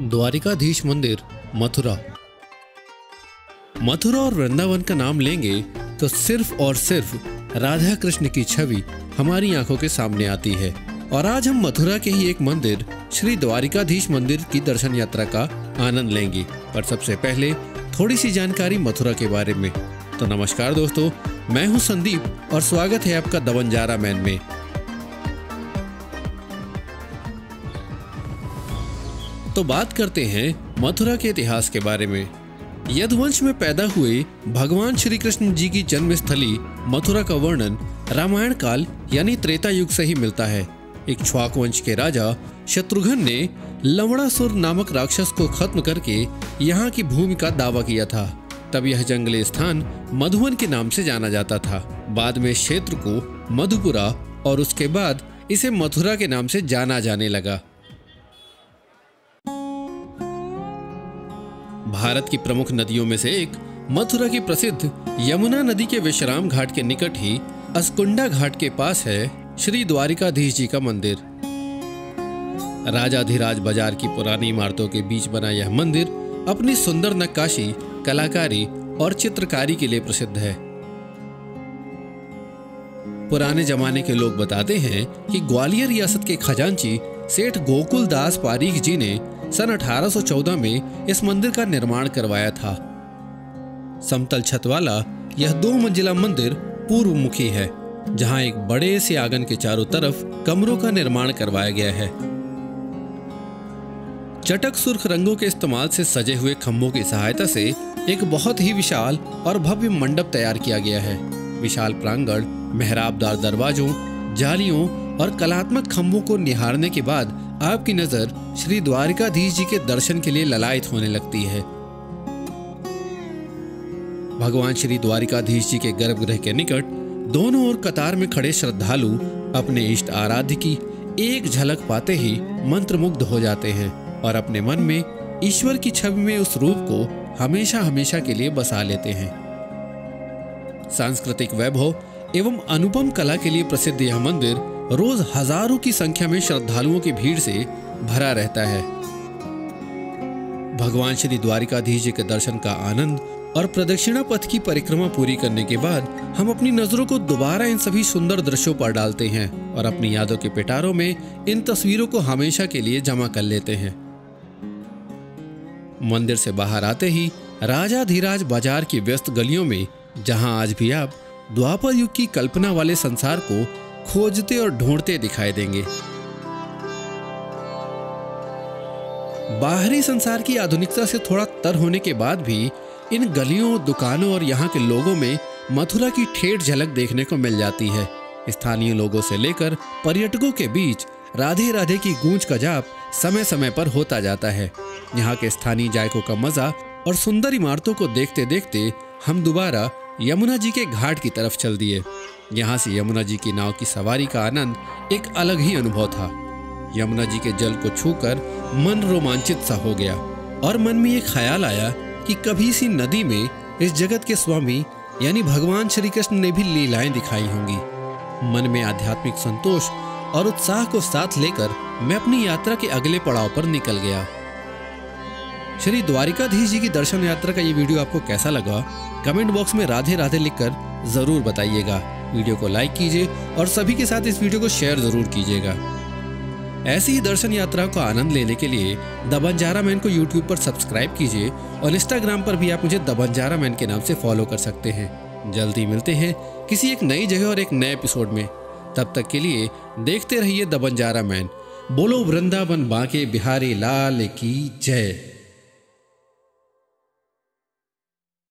द्वारिकाधीश मंदिर, मथुरा। मथुरा और वृंदावन का नाम लेंगे तो सिर्फ और सिर्फ राधा कृष्ण की छवि हमारी आंखों के सामने आती है। और आज हम मथुरा के ही एक मंदिर श्री द्वारिकाधीश मंदिर की दर्शन यात्रा का आनंद लेंगे। पर सबसे पहले थोड़ी सी जानकारी मथुरा के बारे में। तो नमस्कार दोस्तों, मैं हूं संदीप और स्वागत है आपका द बंजारा मैन में। तो बात करते हैं मथुरा के इतिहास के बारे में। यदुवंश में पैदा हुए भगवान श्री कृष्ण जी की जन्मस्थली मथुरा का वर्णन रामायण काल यानी त्रेता युग से ही मिलता है। इक्ष्वाकु वंश के राजा शत्रुघ्न ने लवणासुर नामक राक्षस को खत्म करके यहाँ की भूमि का दावा किया था। तब यह जंगली स्थान मधुवन के नाम से जाना जाता था। बाद में इस क्षेत्र को मधुपुरा और उसके बाद इसे मथुरा के नाम से जाना जाने लगा। भारत की प्रमुख नदियों में से एक मथुरा की प्रसिद्ध यमुना नदी के विश्राम घाट के निकट ही अस्कुंडा घाट के पास है श्री द्वारिकाधीश जी का मंदिर। राजाधिराज बाजार की पुरानी इमारतों के बीच बना यह मंदिर अपनी सुंदर नक्काशी, कलाकारी और चित्रकारी के लिए प्रसिद्ध है। पुराने जमाने के लोग बताते हैं कि ग्वालियर रियासत के खजांची सेठ गोकुल दास पारीख जी ने सन 1814 में इस मंदिर का निर्माण करवाया था। समतल छत वाला यह 2 मंजिला मंदिर पूर्व मुखी है, जहां एक बड़े से आंगन के चारों तरफ कमरों का निर्माण करवाया गया है। चटक सुर्ख रंगों के इस्तेमाल से सजे हुए खंभों की सहायता से एक बहुत ही विशाल और भव्य मंडप तैयार किया गया है। विशाल प्रांगण, मेहराबदार दरवाजों, जालियों और कलात्मक खंभों को निहारने के बाद आपकी नजर श्री द्वारिकाधीश जी के दर्शन के लिए ललायत होने लगती है। भगवान श्री द्वारिकाधीश जी के गर्भगृह के निकट दोनों ओर कतार में खड़े श्रद्धालु अपने इष्ट आराध्य की एक झलक पाते ही मंत्रमुग्ध हो जाते हैं और अपने मन में ईश्वर की छवि में उस रूप को हमेशा हमेशा के लिए बसा लेते हैं। सांस्कृतिक वैभव एवं अनुपम कला के लिए प्रसिद्ध यह मंदिर रोज हजारों की संख्या में श्रद्धालुओं की भीड़ से भरा रहता है। भगवान श्री द्वारिकाधीश जी के दर्शन का आनंद और प्रदक्षिणा पथ की परिक्रमा पूरी करने के बाद हम अपनी नजरों को दोबारा इन सभी सुंदर दृश्यों पर डालते हैं और अपनी यादों के पिटारों में इन तस्वीरों को हमेशा के लिए जमा कर लेते हैं। मंदिर से बाहर आते ही राजाधिराज बाजार की व्यस्त गलियों में, जहां आज भी आप द्वापर युग की कल्पना वाले संसार को खोजते और ढूंढते दिखाई देंगे। बाहरी संसार की आधुनिकता से थोड़ा तर होने के बाद भी इन गलियों, दुकानों और यहाँ के लोगों में मथुरा की ठेठ झलक देखने को मिल जाती है। स्थानीय लोगों से लेकर पर्यटकों के बीच राधे राधे की गूंज का जाप समय समय पर होता जाता है। यहाँ के स्थानीय जायकों का मजा और सुंदर इमारतों को देखते देखते हम दोबारा यमुना जी के घाट की तरफ चल दिए। यहाँ से यमुना जी की नाव की सवारी का आनंद एक अलग ही अनुभव था। यमुना जी के जल को छूकर मन रोमांचित सा हो गया और मन में ये ख्याल आया कि कभी सी नदी में इस जगत के स्वामी यानी भगवान श्री कृष्ण ने भी लीलाएं दिखाई होंगी। मन में आध्यात्मिक संतोष और उत्साह को साथ लेकर मैं अपनी यात्रा के अगले पड़ाव पर निकल गया। श्री द्वारिकाधीश जी की दर्शन यात्रा का ये वीडियो आपको कैसा लगा, कमेंट बॉक्स में राधे राधे लिखकर जरूर बताइएगा। वीडियो को लाइक कीजिए और सभी के साथ इस वीडियो को शेयर जरूर कीजिएगा। ऐसी ही दर्शन यात्रा का आनंद लेने के लिए द बंजारा मैन को यूट्यूब पर सब्सक्राइब कीजिए और इंस्टाग्राम पर भी आप मुझे द बंजारा मैन के नाम से फॉलो कर सकते हैं। जल्दी मिलते हैं किसी एक नई जगह और एक नए एपिसोड में। तब तक के लिए देखते रहिए द बंजारा मैन। बोलो वृंदावन बांके बिहारी लाल की जय।